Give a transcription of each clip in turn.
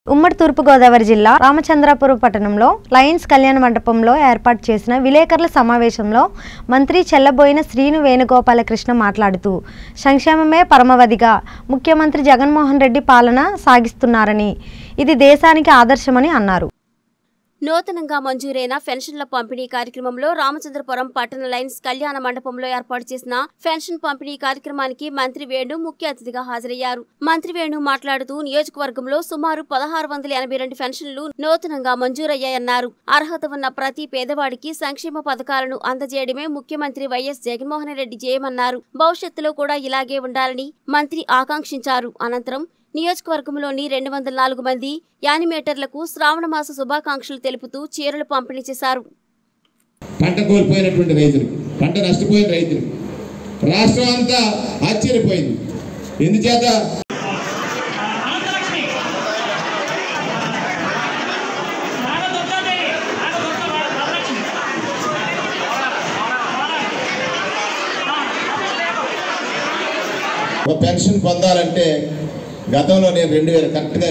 ఉమ్మడి తూర్పు గోదావరి జిల్లా రామచంద్రపురం పట్టణంలో లయన్స్ కళ్యాణ మండపంలో ఏర్పాటు చేసిన విలేకరుల సమావేశంలో మంత్రి చెల్లబోయిన శ్రీను వేణుగోపాలకృష్ణ మాట్లాడుతూ సంక్షేమమే పరమవధిగా ముఖ్యమంత్రి జగన్మోహన్ రెడ్డి పాలన సాగిస్తున్నారని, ఇది దేశానికి ఆదర్శమని అన్నారు. నూతనంగా మంజూరైన పెన్షన్ల పంపిణీ కార్యక్రమంలో రామచంద్రపురం పట్టణ లయన్స్ కళ్యాణ మండపంలో ఏర్పాటు చేసిన పెన్షన్ పంపిణీ కార్యక్రమానికి మంత్రి వేణు ముఖ్య అతిథిగా హాజరయ్యారు. మంత్రి వేణు మాట్లాడుతూ నియోజకవర్గంలో సుమారు 1682 పెన్షన్లు నూతనంగా మంజూరయ్యాయన్నారు. అర్హత ఉన్న ప్రతి పేదవాడికి సంక్షేమ పథకాలను అందజేయడమే ముఖ్యమంత్రి వైఎస్ జగన్మోహన్ రెడ్డి చేయమన్నారు. భవిష్యత్తులో కూడా ఇలాగే ఉండాలని మంత్రి ఆకాంక్షించారు. అనంతరం నియోజకవర్గంలోని 204 మంది యానిమేటర్లకు శ్రావణ మాస శుభాకాంక్షలు తెలుపుతూ చీరలు పంపిణీ చేశారు. పంట కోల్పోయినటువంటి రైతులకు, పంట నష్టపోయిన రైతులకు రాష్ట్రం అంతా ఆశ్చర్యపోయింది. ఎందుచేత ఒక పెన్షన్ పొందాలంటే గతంలో నేను 2000 కరెక్ట్గా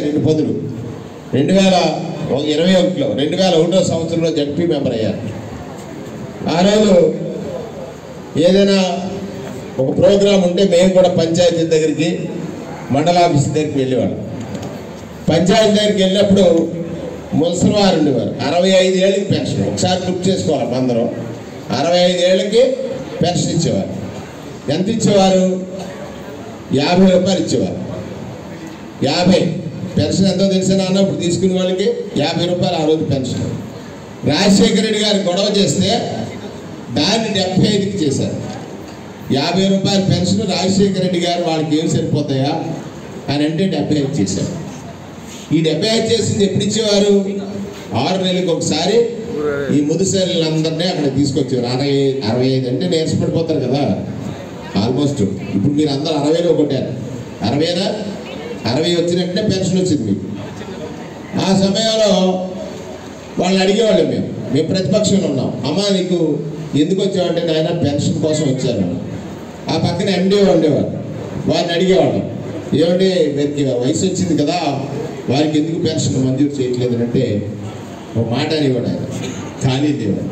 2021 సంవత్సరంలో జడ్పీ మెంబర్ అయ్యాను. ఆ రోజు ఏదైనా ఒక ప్రోగ్రాం ఉంటే మేము కూడా పంచాయతీ దగ్గరికి, మండల ఆఫీస్ దగ్గరికి వెళ్ళేవాళ్ళం. పంచాయతీ దగ్గరికి వెళ్ళినప్పుడు ముసలి వారు ఉండేవారు. 65 ఏళ్ళకి పెన్షన్, ఒకసారి గుర్తు చేసుకోవాలి అందరం. 65 ఏళ్ళకి పెన్షన్ ఇచ్చేవారు. ఎంత ఇచ్చేవారు? 50 రూపాయలు ఇచ్చేవారు. 50 పెన్షన్ ఎంతో తెలిసిన అన్నప్పుడు తీసుకునే వాళ్ళకి 50 రూపాయలు ఆ రోజు పెన్షన్. రాజశేఖర రెడ్డి గారు గొడవ చేస్తే దాన్ని 75కి చేశారు. 50 రూపాయల పెన్షన్ రాజశేఖర రెడ్డి గారు వాళ్ళకి ఏం సరిపోతాయా అని అంటే 75 చేశారు. ఈ 75 చేసింది ఎప్పుడు ఇచ్చేవారు? 6 నెలలకు ఒకసారి ఈ ముదుసైలందరినీ అక్కడ తీసుకొచ్చేవారు. 65 అంటే నేర్చుపడిపోతారు కదా ఆల్మోస్ట్. ఇప్పుడు మీరు అందరూ 60లో కొట్టారు. 60 వచ్చినట్టే పెన్షన్ వచ్చింది మీకు. ఆ సమయంలో వాళ్ళని అడిగేవాళ్ళం. మేము ప్రతిపక్షంలో ఉన్నాం. అమ్మ నీకు ఎందుకు వచ్చావంటే నాయన పెన్షన్ కోసం వచ్చాను. ఆ పక్కన ఎండీఓ ఉండేవారు. వారిని అడిగేవాళ్ళం, ఏమంటే వీరికి వయసు వచ్చింది కదా, వారికి ఎందుకు పెన్షన్ మంజూరు చేయట్లేదు అంటే ఒక మాట అనేవాడు ఆయన, ఖాళీ లేవు.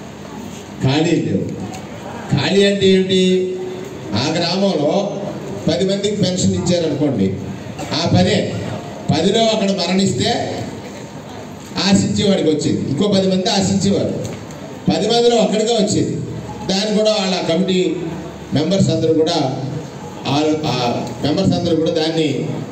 ఖాళీ అంటే ఏంటి? ఆ గ్రామంలో 10 మందికి పెన్షన్ ఇచ్చారనుకోండి, ఆ 10లో అక్కడ మరణిస్తే ఆశించేవాడికి వచ్చేది, ఇంకో 10 మంది ఆశించేవారు. 10 మందిలో ఒక్కడిగా వచ్చేది. దాన్ని కూడా వాళ్ళ కమిటీ మెంబర్స్ అందరూ కూడా దాన్ని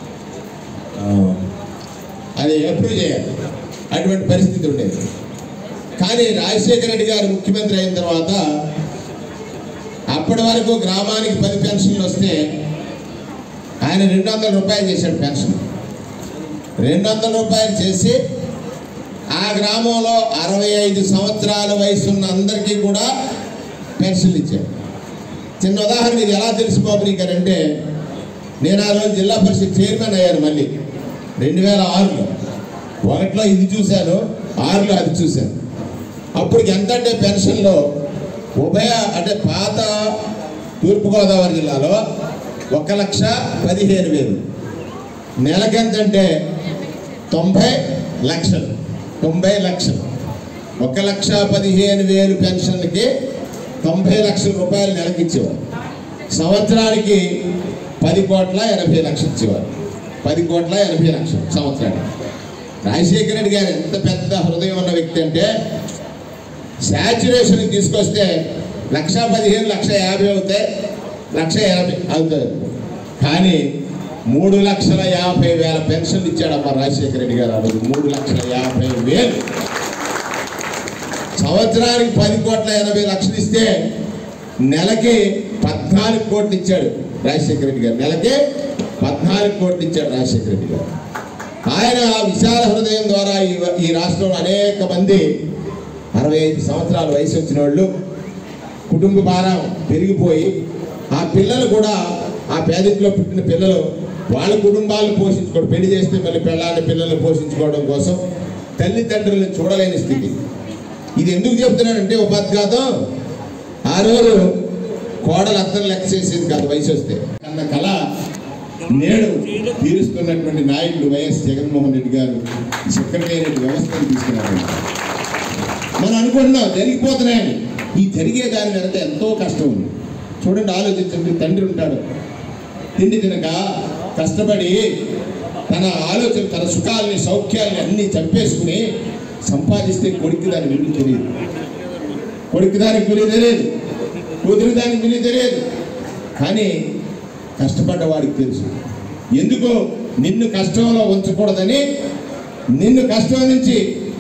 అది అప్రూవ్ చేయాలి. అటువంటి పరిస్థితి ఉండేది. కానీ రాజశేఖర రెడ్డి గారు ముఖ్యమంత్రి అయిన తర్వాత అప్పటి వరకు గ్రామానికి 10 పెన్షన్లు వస్తే ఆయన 200 రూపాయలు చేశాడు పెన్షన్. 200 రూపాయలు చేసి ఆ గ్రామంలో 65 సంవత్సరాల వయసు ఉన్న అందరికీ కూడా పెన్షన్లు ఇచ్చాడు. చిన్న ఉదాహరణ ఇది ఎలా తెలుసుకోబోనికంటే, నేను ఆ రోజు జిల్లా పరిషత్ చైర్మన్ అయ్యాను. మళ్ళీ 2006లో 1లో ఇది చూశాను, 6లో అది చూశాను. అప్పుడు ఎంత అంటే పెన్షన్లో అంటే పాత తూర్పుగోదావరి జిల్లాలో 1,15,000, నెలకెంతంటే 90 లక్షలు. 1,15,000 పెన్షన్లకి 90 లక్షల రూపాయలు నెలకిచ్చేవారు. సంవత్సరానికి 10,80,00,000 ఇచ్చేవారు. 10,80,00,000 సంవత్సరానికి. రాజశేఖర రెడ్డి గారు ఎంత పెద్ద హృదయం ఉన్న వ్యక్తి అంటే, శాచ్యురేషన్ తీసుకొస్తే 1,15,000, 1,50,000 అవుతాయి, 1,80,000 అవుతుంది. కానీ 3,50,000 పెన్షన్లు ఇచ్చాడమ్మ రాజశేఖర రెడ్డి గారు. ఆ రోజు 3,50,000 సంవత్సరానికి 10,80,00,000 ఇస్తే నెలకి 14 కోట్లు ఇచ్చాడు రాజశేఖర రెడ్డి గారు. నెలకి 14 కోట్లు ఇచ్చాడు రాజశేఖర రెడ్డి గారు. ఆయన విశాల హృదయం ద్వారా ఈ రాష్ట్రంలో అనేక మంది 65 సంవత్సరాల వయసు వచ్చిన వాళ్ళు, కుటుంబ భారం పెరిగిపోయి ఆ పిల్లలు కూడా, ఆ పేదింట్లో పుట్టిన పిల్లలు వాళ్ళ కుటుంబాలను పోషించుకోవడం, పెళ్లి చేస్తే మళ్ళీ పిల్లల్ని పోషించుకోవడం కోసం తల్లిదండ్రులను చూడలేని స్థితి. ఇది ఎందుకు చెప్తున్నానంటే, ఉపాధ్ఘాతం ఆ రోజు కోడలు అత్తను లెక్క చేసేది కాదు వయసు వస్తే. అన్న కళ నేడు తీరుస్తున్నటువంటి నాయకుడు వైఎస్ జగన్మోహన్ రెడ్డి గారు సెక్రటేరియట్ వ్యవస్థను తీసుకున్నారు. మనం అనుకుంటున్నాం జరిగిపోతున్నాయని, ఈ జరిగే దాని వెనక ఎంతో కష్టం ఉంది. చూడండి, ఆలోచించండి. తండ్రి ఉంటాడు, తిండి తినక కష్టపడి తన ఆలోచన, తన సుఖాలని సౌఖ్యాలని అన్నీ చంపేసుకుని సంపాదిస్తే కొడుకు దాని విలువ తెలియదు, కొడుకు దానికి విలువ తెలియదు, కూతురు దానికి విలువ తెలియదు. కానీ కష్టపడ్డ వాడికి తెలుసు. ఎందుకు నిన్ను కష్టంలో ఉంచకూడదని, నిన్ను కష్టం నుంచి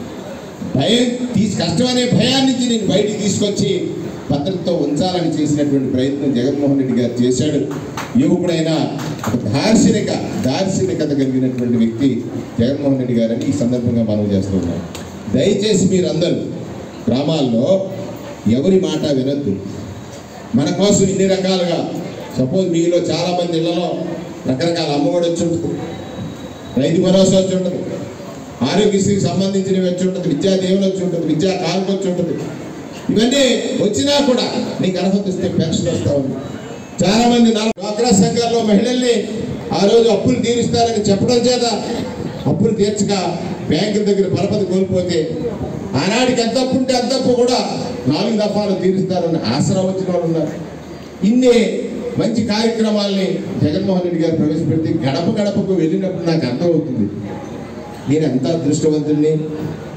కష్టం అనే భయాన్ని నుంచి నేను బయటికి తీసుకొచ్చి భద్రతతో ఉంచాలని చేసినటువంటి ప్రయత్నం జగన్మోహన్ రెడ్డి గారు చేశాడు. యువకుడైన దార్శనికత కలిగినటువంటి వ్యక్తి జగన్మోహన్ రెడ్డి గారని ఈ సందర్భంగా మనం చేస్తున్నాం. దయచేసి మీరందరూ గ్రామాల్లో ఎవరి మాట వినొద్దు. మన కోసం ఇన్ని రకాలుగా, సపోజ్ మీలో చాలామంది ఇళ్లలో రకరకాల అమ్మఒడి వచ్చి ఉంటుంది, రైతు భరోసా వచ్చి ఉంటుంది, ఆరోగ్యశ్రీకి సంబంధించినవి వచ్చి ఉంటుంది, విద్యా దేవులు వచ్చి ఉంటుంది, విద్యా కానుక వచ్చి ఉంటుంది. ఇవన్నీ వచ్చినా కూడా నీకు అర్హత ఇస్తే పెన్షన్ వస్తూ ఉంది. చాలామంది డ్వాక్రా సంఘాల్లో మహిళల్ని ఆ రోజు అప్పులు తీరుస్తారని చెప్పడం చేత అప్పులు తీర్చక బ్యాంకుల దగ్గర పరపతి కోల్పోతే ఆనాడికి ఎంత అప్పు ఉంటే అంత అప్పు కూడా 4 దఫాలు తీరుస్తారని ఆసరా వచ్చిన వాళ్ళు ఉన్నారు. ఇన్ని మంచి కార్యక్రమాల్ని జగన్మోహన్ రెడ్డి గారు ప్రవేశపెడితే గడప గడపకు వెళ్ళినప్పుడు నాకు అర్థమవుతుంది నేను ఎంత అదృష్టవంతుల్ని,